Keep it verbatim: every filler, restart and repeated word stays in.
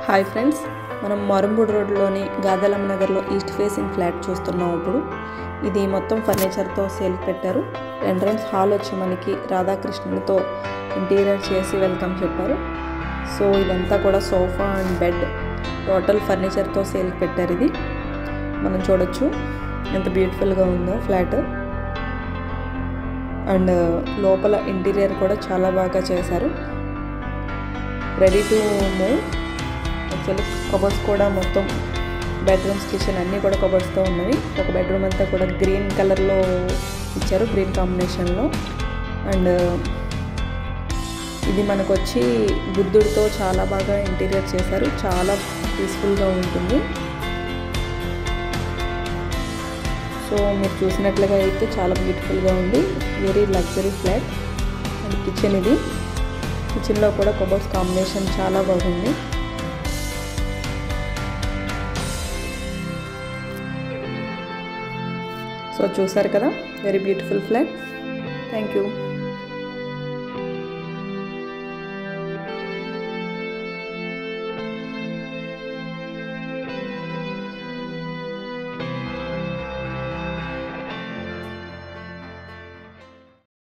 Hi friends, మనం మరంబూడ్ రోడ్లోని గాదలం నగర్లో ఈస్ట్ ఫేసింగ్ ఫ్లాట్ చూస్తున్నాం. ఇప్పుడు ఇది మొత్తం ఫర్నిచర్తో సేల్ పెట్టారు. ఎంట్రన్స్ హాల్ వచ్చి మనకి రాధాకృష్ణులతో ఇంటీరియర్ చేసి వెల్కమ్ చెప్పారు. సో ఇదంతా కూడా సోఫా అండ్ బెడ్ టోటల్ ఫర్నిచర్తో సేల్ పెట్టారు. ఇది మనం చూడొచ్చు ఎంత బ్యూటిఫుల్గా ఉందో ఫ్లాట్. అండ్ లోపల ఇంటీరియర్ కూడా చాలా బాగా చేశారు. Ready to move. Actually cupboards కూడా మొత్తం బెడ్రూమ్స్, కిచెన్ అన్నీ కూడా కబర్డ్స్తో ఉన్నవి. ఒక బెడ్రూమ్ అంతా కూడా గ్రీన్ కలర్లో ఇచ్చారు, గ్రీన్ కాంబినేషన్లో. అండ్ ఇది మనకు వచ్చి బుద్ధుడితో చాలా బాగా ఇంటీరియర్ చేశారు. చాలా పీస్ఫుల్గా ఉంటుంది. సో మీరు చూసినట్లుగా అయితే చాలా బ్యూటిఫుల్గా ఉంది. Very luxury flat. And kitchen, ఇది కిచెన్లో కూడా కబోర్డ్స్ కాంబినేషన్ చాలా బాగుంది. సో చూసారు కదా, very beautiful flat. Thank you.